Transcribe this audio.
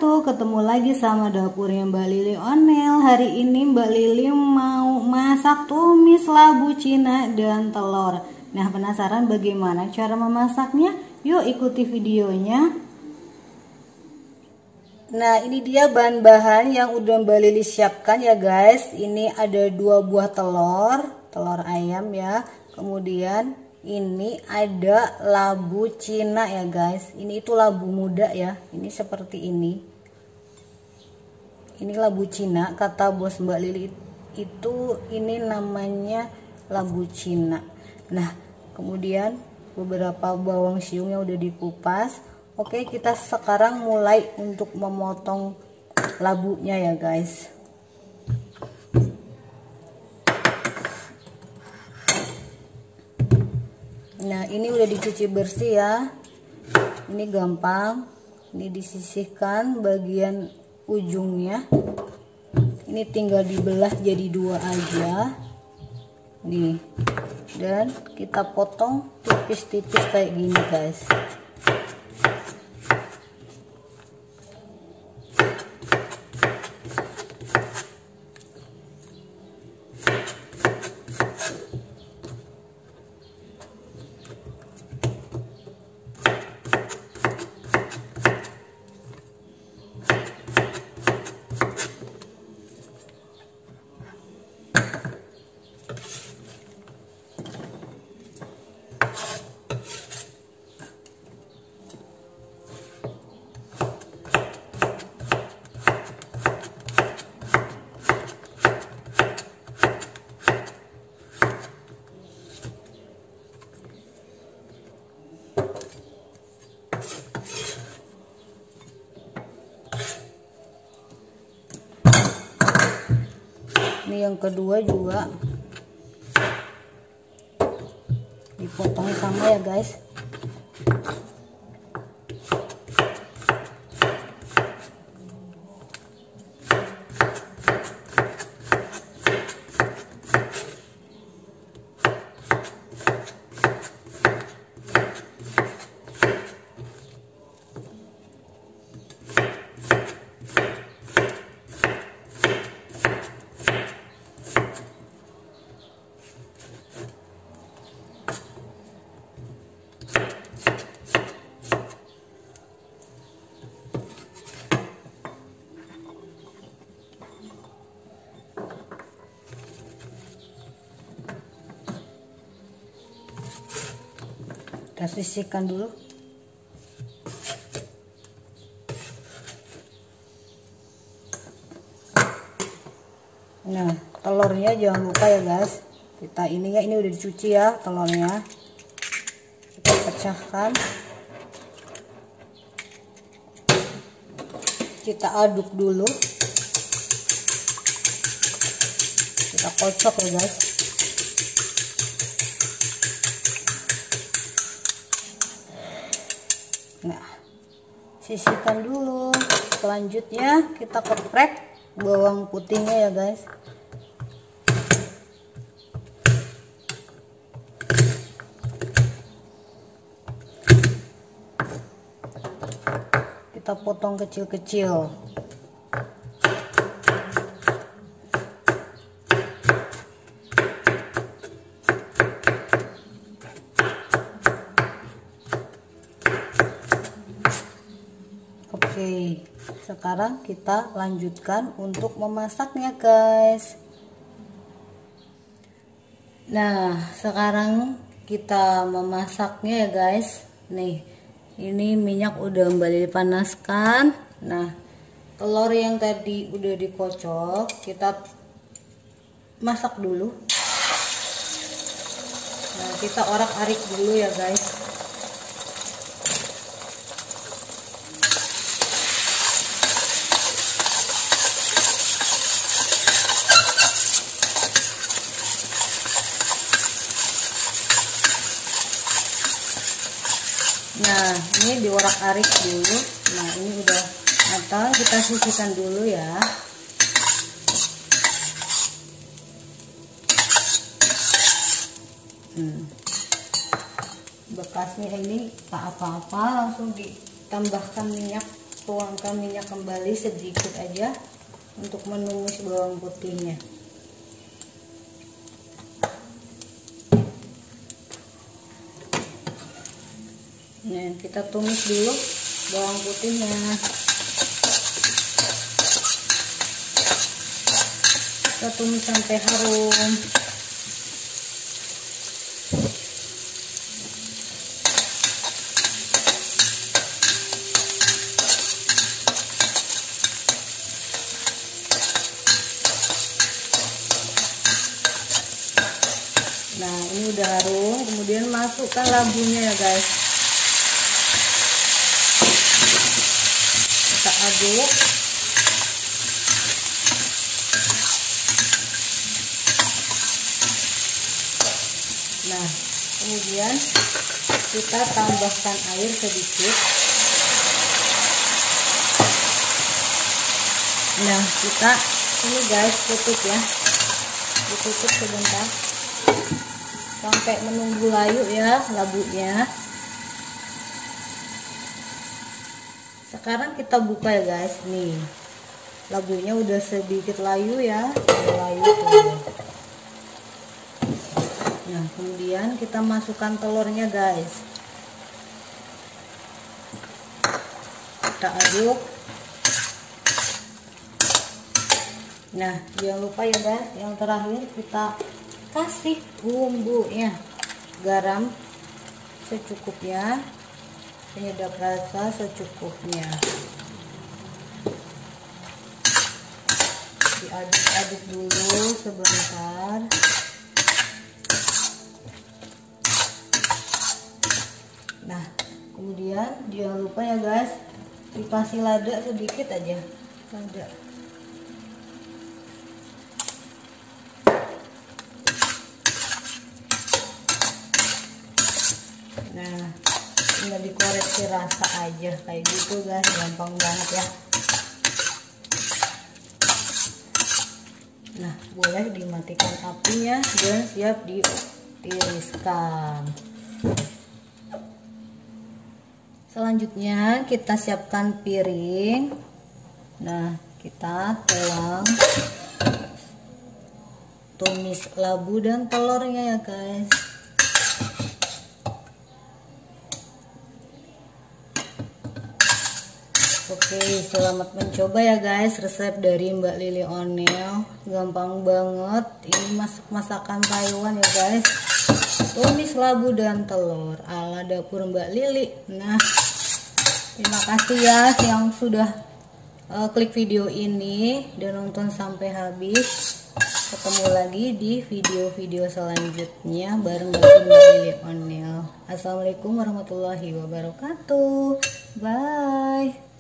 wabarakatuh. Ketemu lagi sama dapurnya Mbak Lili Onel. Hari ini Mbak Lili mau masak tumis labu Cina dan telur. Nah, penasaran bagaimana cara memasaknya? Yuk ikuti videonya. Nah, ini dia bahan-bahan yang udah Mbak Lili siapkan ya guys. Ini ada 2 buah telur ayam ya. Kemudian ini ada labu Cina ya guys. Ini itu labu muda ya. Ini seperti ini. Ini labu Cina, kata bos Mbak Lili itu ini namanya labu Cina. Nah, kemudian beberapa bawang siung yang udah dikupas. Oke, kita sekarang mulai untuk memotong labunya ya guys. Nah, ini udah dicuci bersih ya. Ini gampang. Ini disisihkan bagian ujungnya. Ini tinggal dibelah jadi 2 aja. Nih. Dan kita potong tipis-tipis kayak gini, guys. Ini yang kedua juga dipotong sama ya guys. Kita sisihkan dulu. Nah, telurnya jangan lupa ya guys. Kita ini udah dicuci ya telurnya. Kita pecahkan. Kita aduk dulu. Kita kocok ya guys. Nah, sisihkan dulu. Selanjutnya kita geprek bawang putihnya ya guys. Kita potong kecil-kecil. Oke, sekarang kita lanjutkan untuk memasaknya guys. Nah, sekarang kita memasaknya ya guys. Nih, ini minyak udah Mbak Lili panaskan. Nah, telur yang tadi udah dikocok kita masak dulu. Nah, kita orak-arik dulu ya guys. Nah, ini diorak-arik dulu. Nah, ini udah matang, kita sisihkan dulu ya. Bekasnya ini tak apa-apa, langsung ditambahkan minyak tuangkan minyak kembali sedikit aja untuk menumis bawang putihnya. Nah, kita tumis dulu bawang putihnya. Kita tumis sampai harum. Nah, ini udah harum, kemudian masukkan labunya ya guys. Kita aduk. Nah, kemudian kita tambahkan air sedikit. Nah, kita ini guys tutup ya, ditutup sebentar sampai menunggu layu ya labunya. Sekarang kita buka ya guys, nih labunya udah sedikit layu ya, udah layu tuh. Nah, kemudian kita masukkan telurnya guys, kita aduk. Nah, jangan lupa ya guys, yang terakhir kita kasih bumbunya, garam secukupnya, penyedap rasa secukupnya. Diaduk-aduk dulu sebentar. Nah, kemudian jangan lupa ya guys, dikasih lada sedikit aja, lada. Nah, tinggal dikoreksi rasa aja kayak gitu guys, gampang banget ya. Nah, boleh dimatikan apinya dan siap ditiriskan. Selanjutnya kita siapkan piring. Nah, kita tumis labu dan telurnya ya guys. Oke, selamat mencoba ya guys resep dari Mbak Lili Onel. Gampang banget, ini masakan Taiwan ya guys. Tumis labu dan telur ala dapur Mbak Lili. Nah, terima kasih ya yang sudah klik video ini dan nonton sampai habis. Ketemu lagi di video-video selanjutnya bareng Mbak Lili Onel. Assalamualaikum warahmatullahi wabarakatuh. Bye.